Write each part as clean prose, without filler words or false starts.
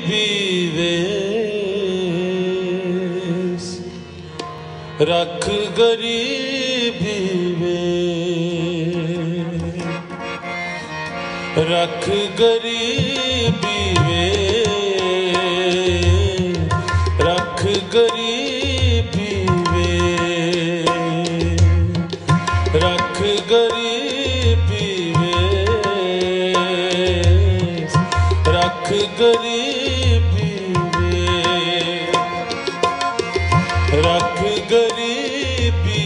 वेस रख गरीबी वेस रख गरीबी वेस रख गरीबी वेस रख गरीबी वेस रख गरीबी वेस रख गरीबी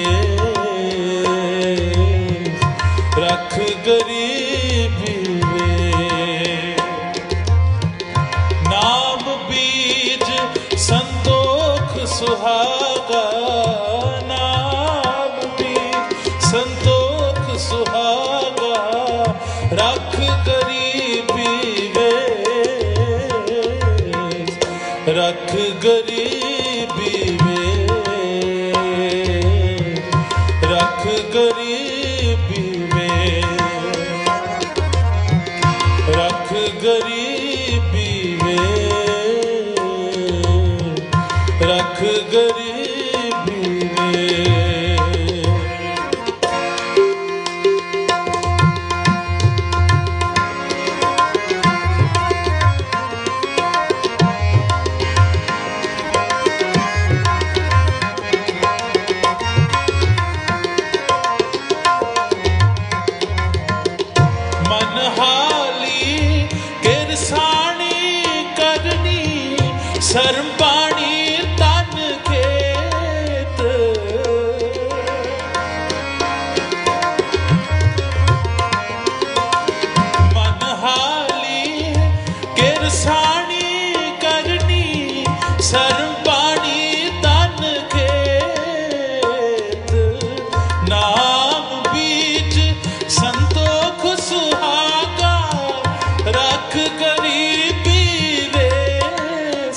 वेस रख गरीबी वेस नाम बीज संतोख सुहागा नाम बीज संतोख सुहागा रख गरीबी वेस रख गरीबी वेस रख गरीबी वेस रख गरीबी वेस रख गरीबी वेस मनहाली किरसानी करनी शर्म पानी तन खेत मनहाली किरसानी करनी शर्म पानी तन खेत नाम बीज संतोख सुहागा रख गरीबी वेस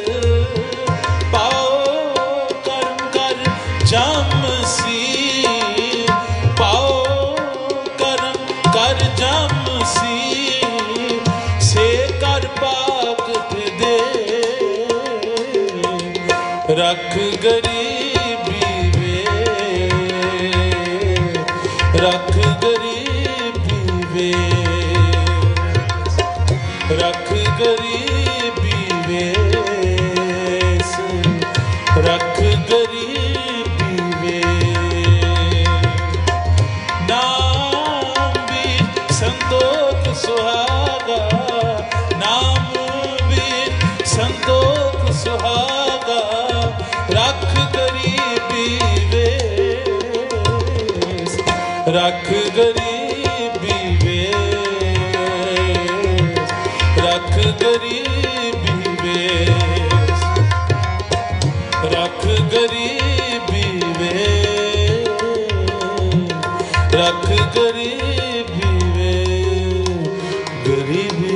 पाओ कर्म कर जम सी पाओ कर्म कर जम सी से कर पाक दे रख गरीबी वेस रख गरीबी वेस रख गरीबी वेस रख गरीबी वेस नाम बीज संतोख सुहागा नाम बीज संतोख सुहागा रख गरीबी वेस रख गरीबी वेस रख गरीबी वेस रख गरीबी वेस रख गरीबी वेस गरीबी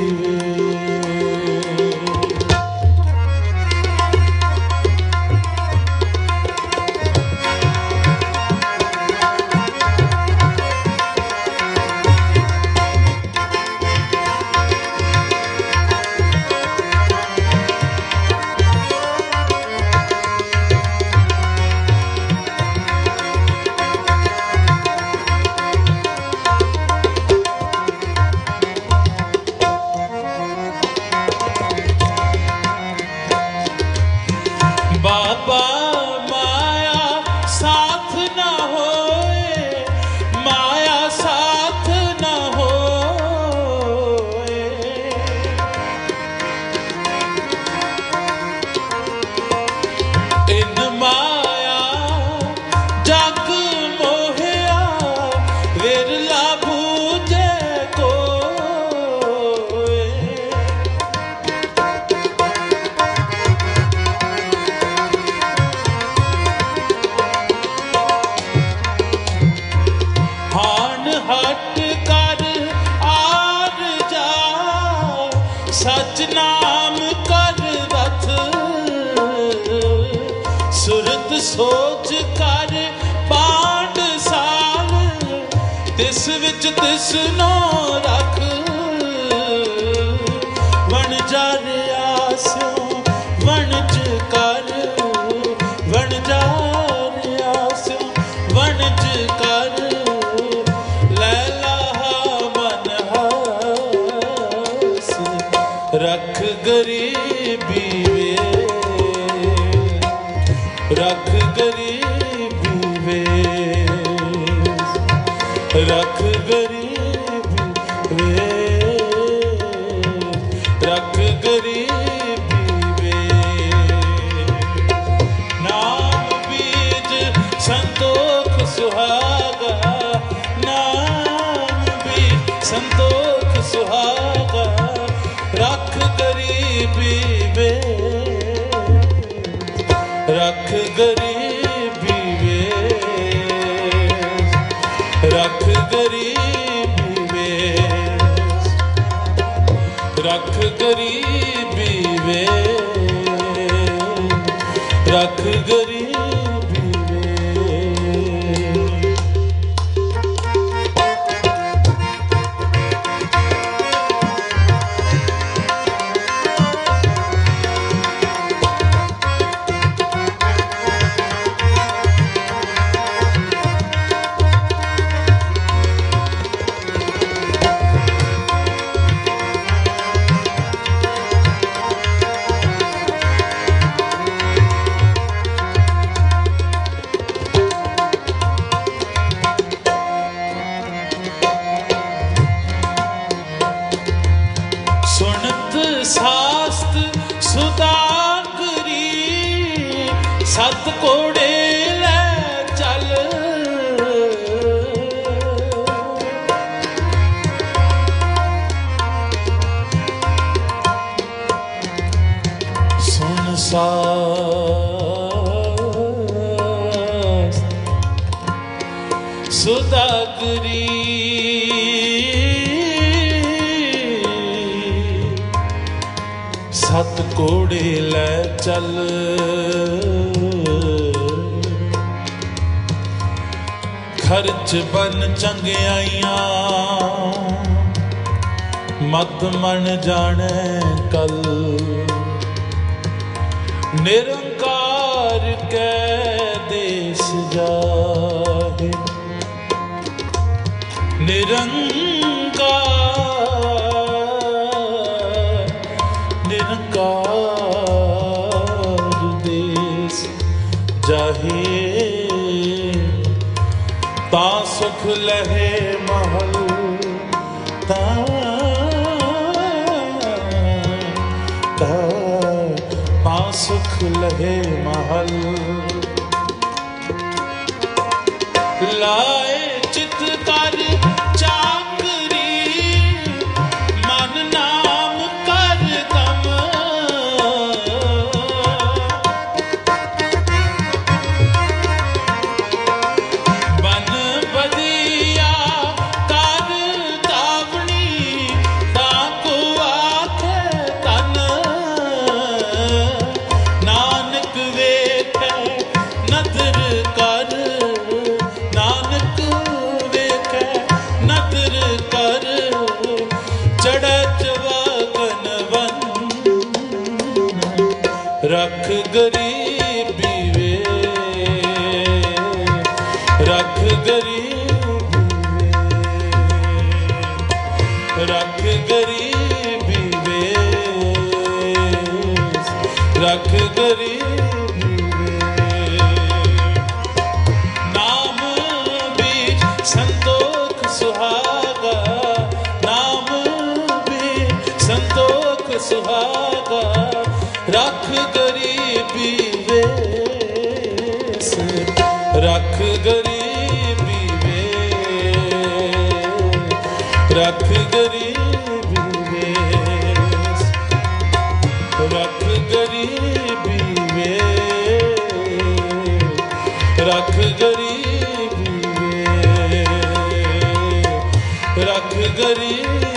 बाबा माया साथ न होए माया साथ न होए इन माया जग मोहिया विरला बूझे कोए हट कर आर जा सच नाम कर रथ सुरत सोच कर पांड साल तिस विच तिस नो रख बन जा रिया रख गरीबी वे, रख गरीबी वे, रख गरीबी वे, रख गरीबी वे। नाम बीज संतोख सुहागा, नाम बीज संतोख सुहागा, रख गरीबी वे, रख गरीबी वे, रख गरीबी वे, रख गरीबी वे, रख गरीबी वे। सुनत सास्त सुदागरी, सत कोड़े लै चल, सुन सास्त सुदागरी, सत कोड़े लै चल, खर्च बन चंगियाइयां, मत मन जाने कल, निरंकार कै देश जाहे, निरंकार निरंकार देश जाहे, ता सुख लहे महल, ता सुख लहे महल। लाए चित कर चाकरी, मन नाम कर कम, बन बदिया कर दावनी, ताको आखे तन, नानक वेखे नदर कर, नानक वेखे नदर कर, चढ़े चवागन वन, रख गरीबी वे, रख गरीबी वे, रख गरीबी वे, रख गरीबी वे। नाम बीज संतोख सुहागा, नाम बीज संतोख सुहागा, रख गरीबी वेस, रख गरीबी वे, रख गरीबी वेस, रख गरीबी वे, रख गरीबी वे, रख गरीबी